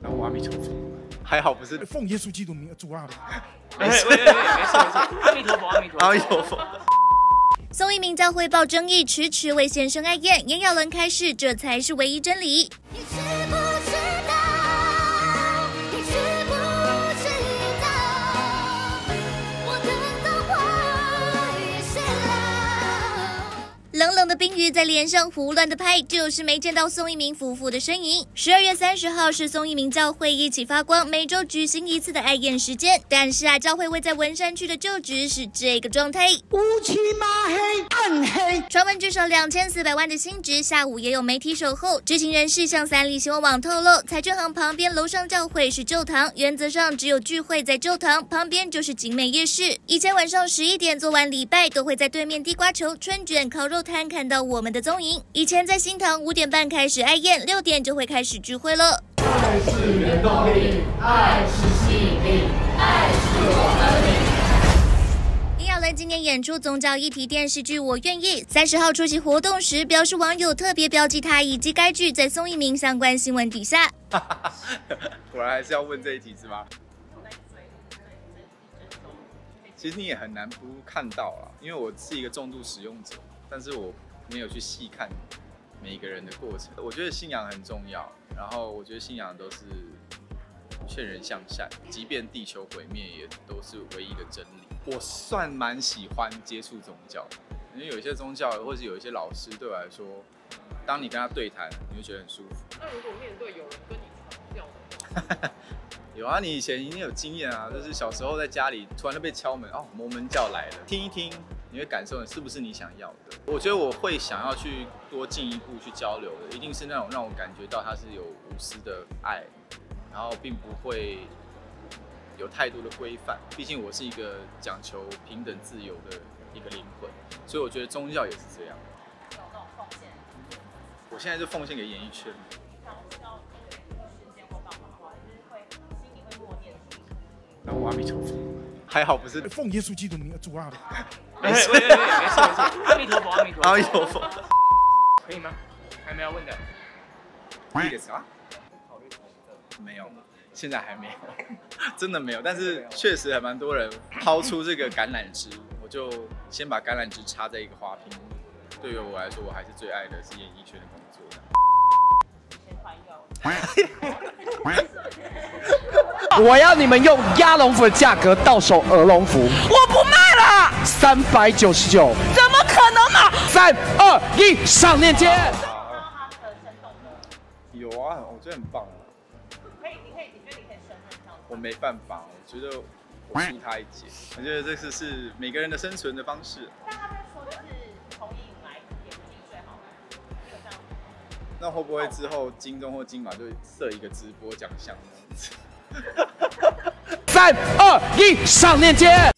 南无阿弥陀佛，还好不是奉耶稣基督名主啊！ 没事， 阿弥陀佛，阿弥陀佛， 阿弥陀佛。 宋一鸣教会爆争议，迟迟未现身爱宴，炎亚纶开示，这才是唯一真理。你知不知道？你知不知道？我等的花也谢了。冷冷的冰雨在脸上胡乱的拍，就是没见到宋一鸣夫妇的身影。12月30号是宋一鸣教会一起发光，每周举行一次的爱宴时间。但是教会位在文山区的旧址是这个状态， 乌漆嘛黑，暗黑。 传闻至少2400万的新址，下午也有媒体守候。知情人士向三立新闻网透露，彩券行旁边楼上教会是旧堂，原则上只有聚会在旧堂，旁边就是景美夜市。以前晚上11点做完礼拜，都会在对面地瓜球、春卷、烤肉摊看到我们的踪影。以前在新堂5点半开始爱宴，6点就会开始聚会了。 爱是原动力，爱是吸引力，爱是我的力。 炎亚纶今年演出宗教议题电视剧《我愿意》，30号出席活动时表示，网友特别标记他以及该剧在宋一鸣相关新闻底下。 果然还是要问这一题是吗？其实你也很难不看到啦，因为我是一个重度使用者，但是我没有去细看每一个人的过程。我觉得信仰很重要，然后我觉得信仰都是劝人向善，即便地球毁灭，也都是唯一的真理。我算蛮喜欢接触宗教，因为有一些宗教或是有一些老师对我来说，当你跟他对谈，你会觉得很舒服。 那如果面对有人跟你传教的话， 有啊，你以前一定有经验啊，就是小时候在家里突然就被敲门，哦，摩门教来了，听一听，你会感受是不是你想要的。我觉得我会想要去多进一步去交流的，一定是那种让我感觉到他是有无私的爱，然后并不会有太多的规范。毕竟我是一个讲求平等自由的一个灵魂，所以我觉得宗教也是这样。 有那种奉献， 我现在就奉献给演艺圈。南无阿弥陀佛，还好不是奉耶稣基督名主啊！ 没事，阿弥陀佛，阿弥陀佛， 阿弥陀佛。 可以吗？还没有问的。 那个啥？没有，现在还没有，真的没有。但是确实还蛮多人抛出这个橄榄枝，我就先把橄榄枝插在一个花瓶。对于我来说，我还是最爱的是演艺圈的工作。 我要你们用鸭龙服的价格到手鹅龙服，我不卖了，399，怎么可能呢？3、2、1，上链接。 有啊，我觉得很棒啊。 你觉得你可以胜任这样？ 我没办法，我觉得我输他一截。我觉得这是每个人的生存的方式。 但他们说就是从影来演技最好吗？没有这样。 那会不会之后金钟或金马就设一个直播奖项呢？ 3、2、1，上链接。